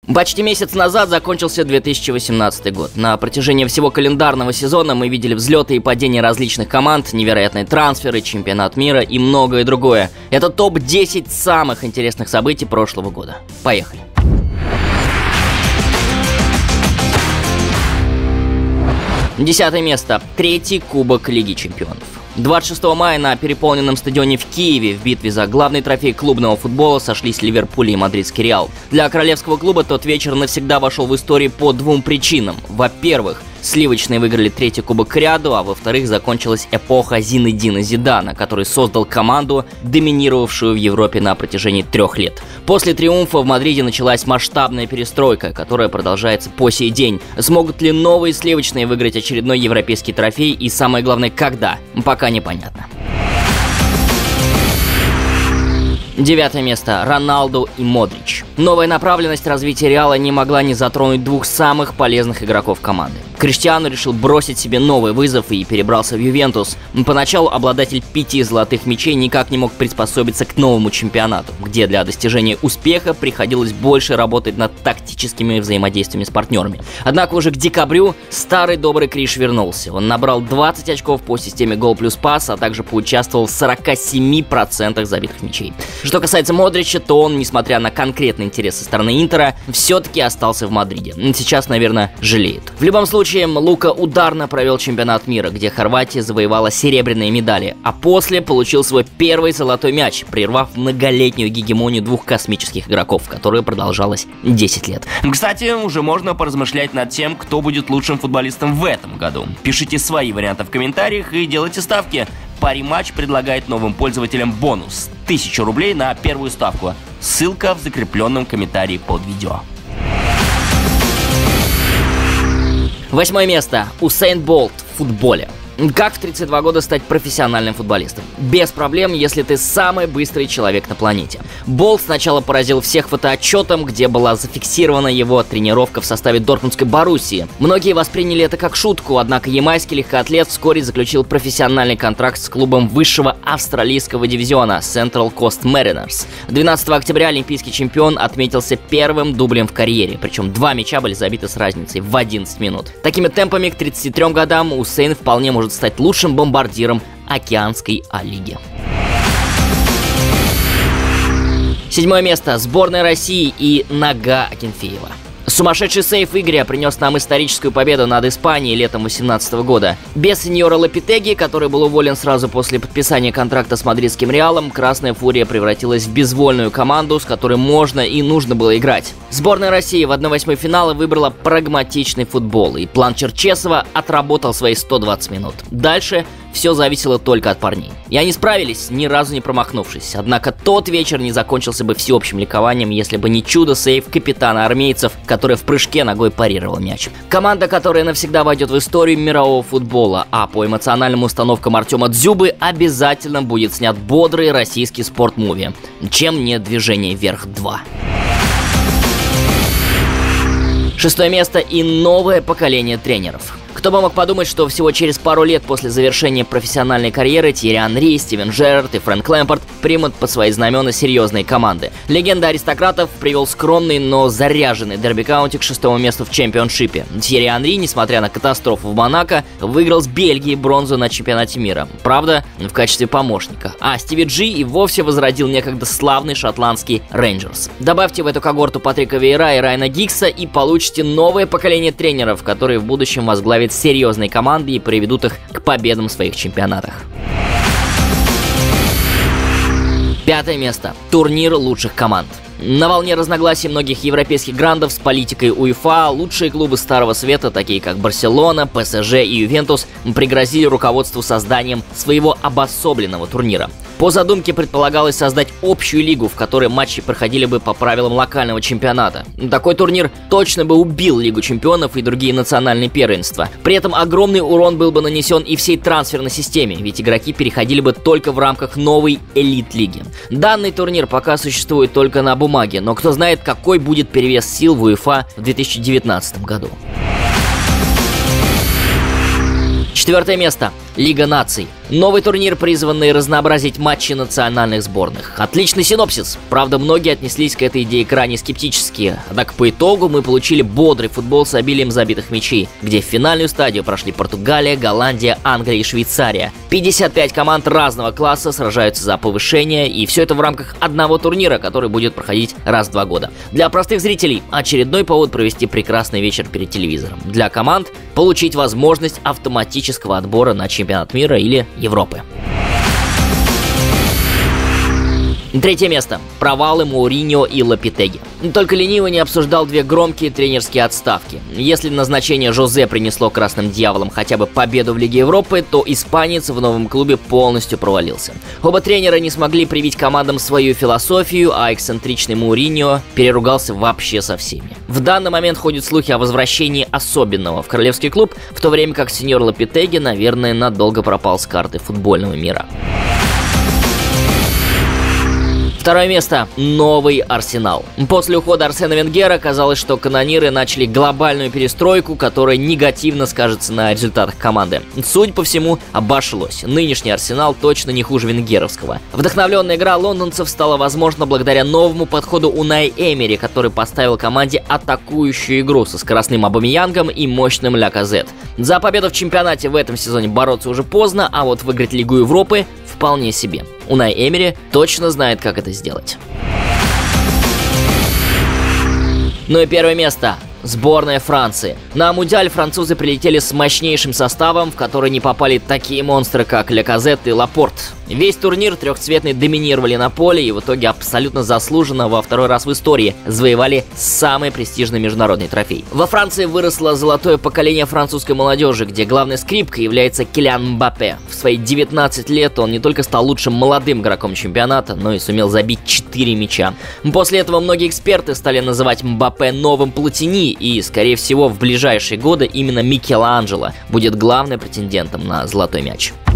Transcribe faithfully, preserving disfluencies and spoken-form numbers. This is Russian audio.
Почти месяц назад закончился две тысячи восемнадцатый год. На протяжении всего календарного сезона мы видели взлеты и падения различных команд, невероятные трансферы, чемпионат мира и многое другое. Это топ десять самых интересных событий прошлого года. Поехали! Десятое место. Третий кубок Лиги чемпионов. двадцать шестого мая на переполненном стадионе в Киеве в битве за главный трофей клубного футбола сошлись Ливерпуль и мадридский Реал. Для королевского клуба тот вечер навсегда вошел в историю по двум причинам. Во-первых, сливочные выиграли третий кубок к ряду, а во-вторых, закончилась эпоха Зинедина Зидана, который создал команду, доминировавшую в Европе на протяжении трех лет. После триумфа в Мадриде началась масштабная перестройка, которая продолжается по сей день. Смогут ли новые сливочные выиграть очередной европейский трофей и, самое главное, когда? Пока непонятно. Девятое место. Роналду и Модрич. Новая направленность развития Реала не могла не затронуть двух самых полезных игроков команды. Криштиану решил бросить себе новый вызов и перебрался в Ювентус. Поначалу обладатель пяти золотых мячей никак не мог приспособиться к новому чемпионату, где для достижения успеха приходилось больше работать над тактическими взаимодействиями с партнерами. Однако уже к декабрю старый добрый Криш вернулся. Он набрал двадцать очков по системе гол плюс пас, а также поучаствовал в сорока семи процентах забитых мячей. Что касается Модрича, то он, несмотря на конкретный интерес со стороны Интера, все-таки остался в Мадриде. Сейчас, наверное, жалеет. В любом случае, Лука ударно провел чемпионат мира, где Хорватия завоевала серебряные медали, а после получил свой первый золотой мяч, прервав многолетнюю гегемонию двух космических игроков, которая продолжалась десять лет. Кстати, уже можно поразмышлять над тем, кто будет лучшим футболистом в этом году. Пишите свои варианты в комментариях и делайте ставки. Париматч предлагает новым пользователям бонус – тысячу рублей на первую ставку. Ссылка в закрепленном комментарии под видео. Восьмое место. Усейн Болт в футболе. Как в тридцать два года стать профессиональным футболистом? Без проблем, если ты самый быстрый человек на планете. Болт сначала поразил всех фотоотчетом, где была зафиксирована его тренировка в составе дортмундской Боруссии. Многие восприняли это как шутку, однако ямайский легкоатлет вскоре заключил профессиональный контракт с клубом высшего австралийского дивизиона Central Coast Mariners. двенадцатого октября олимпийский чемпион отметился первым дублем в карьере, причем два мяча были забиты с разницей в одиннадцать минут. Такими темпами к тридцати трём годам Усейн вполне может стать лучшим бомбардиром океанской А-лиги. Седьмое место. Сборная России и нога Акинфеева. Сумасшедший сейф Игоря принес нам историческую победу над Испанией летом две тысячи восемнадцатого года. Без сеньора Лопетеги, который был уволен сразу после подписания контракта с мадридским Реалом, Красная Фурия превратилась в безвольную команду, с которой можно и нужно было играть. Сборная России в одной восьмой финала выбрала прагматичный футбол, и план Черчесова отработал свои сто двадцать минут. Дальше все зависело только от парней. И они справились, ни разу не промахнувшись. Однако тот вечер не закончился бы всеобщим ликованием, если бы не чудо-сейв капитана армейцев, который в прыжке ногой парировал мяч. Команда, которая навсегда войдет в историю мирового футбола, а по эмоциональным установкам Артема Дзюбы обязательно будет снят бодрый российский спорт-муви. Чем не «Движение вверх два». Шестое место и новое поколение тренеров. Кто бы мог подумать, что всего через пару лет после завершения профессиональной карьеры Тьерри Анри, Стивен Джеррард и Фрэнк Лэмпард примут под свои знамена серьезные команды. Легенда аристократов привел скромный, но заряженный Дерби Каунти к шестому месту в чемпионшипе. Тьерри Анри, несмотря на катастрофу в Монако, выиграл с Бельгией бронзу на чемпионате мира. Правда, в качестве помощника. А Стиви Джи и вовсе возродил некогда славный шотландский Рейнджерс. Добавьте в эту когорту Патрика Вейера и Райана Гиггса и получите новое поколение тренеров, которые в будущем возглавят серьезные команды и приведут их к победам в своих чемпионатах. Пятое место. Турнир лучших команд. На волне разногласий многих европейских грандов с политикой УЕФА лучшие клубы Старого Света, такие как Барселона, ПСЖ и Ювентус, пригрозили руководству созданием своего обособленного турнира. По задумке предполагалось создать общую лигу, в которой матчи проходили бы по правилам локального чемпионата. Такой турнир точно бы убил Лигу чемпионов и другие национальные первенства. При этом огромный урон был бы нанесен и всей трансферной системе, ведь игроки переходили бы только в рамках новой элит-лиги. Данный турнир пока существует только на бумаге, но кто знает, какой будет перевес сил в УЕФА в две тысячи девятнадцатом году. Четвертое место. Лига наций. Новый турнир, призванный разнообразить матчи национальных сборных. Отличный синопсис. Правда, многие отнеслись к этой идее крайне скептически. Однако по итогу мы получили бодрый футбол с обилием забитых мячей, где в финальную стадию прошли Португалия, Голландия, Англия и Швейцария. пятьдесят пять команд разного класса сражаются за повышение, и все это в рамках одного турнира, который будет проходить раз в два года. Для простых зрителей очередной повод провести прекрасный вечер перед телевизором. Для команд получить возможность автоматического отбора на чемпионат мира или Европы. Третье место. Провалы Мауриньо и Лопетеги. Только ленивый не обсуждал две громкие тренерские отставки. Если назначение Жозе принесло красным дьяволам хотя бы победу в Лиге Европы, то испанец в новом клубе полностью провалился. Оба тренера не смогли привить командам свою философию, а эксцентричный Мауриньо переругался вообще со всеми. В данный момент ходят слухи о возвращении особенного в королевский клуб, в то время как сеньор Лопетеги, наверное, надолго пропал с карты футбольного мира. Второе место. Новый Арсенал. После ухода Арсена Венгера казалось, что канониры начали глобальную перестройку, которая негативно скажется на результатах команды. Судя по всему, обошлось. Нынешний Арсенал точно не хуже венгеровского. Вдохновленная игра лондонцев стала возможна благодаря новому подходу Унай Эмери, который поставил команде атакующую игру со скоростным Абамеянгом и мощным Ля Казет. За победу в чемпионате в этом сезоне бороться уже поздно, а вот выиграть Лигу Европы вполне себе. Унай Эмери точно знает, как это сделать. Ну и первое место. Сборная Франции. На Мундиаль французы прилетели с мощнейшим составом, в который не попали такие монстры, как Ля Казет и Лапорт. Весь турнир трехцветные доминировали на поле и в итоге абсолютно заслуженно во второй раз в истории завоевали самый престижный международный трофей. Во Франции выросло золотое поколение французской молодежи, где главной скрипкой является Килиан Мбаппе. В свои девятнадцать лет он не только стал лучшим молодым игроком чемпионата, но и сумел забить четыре мяча. После этого многие эксперты стали называть Мбаппе новым Платини, и, скорее всего, в ближайшие годы именно Микеланджело будет главным претендентом на золотой мяч.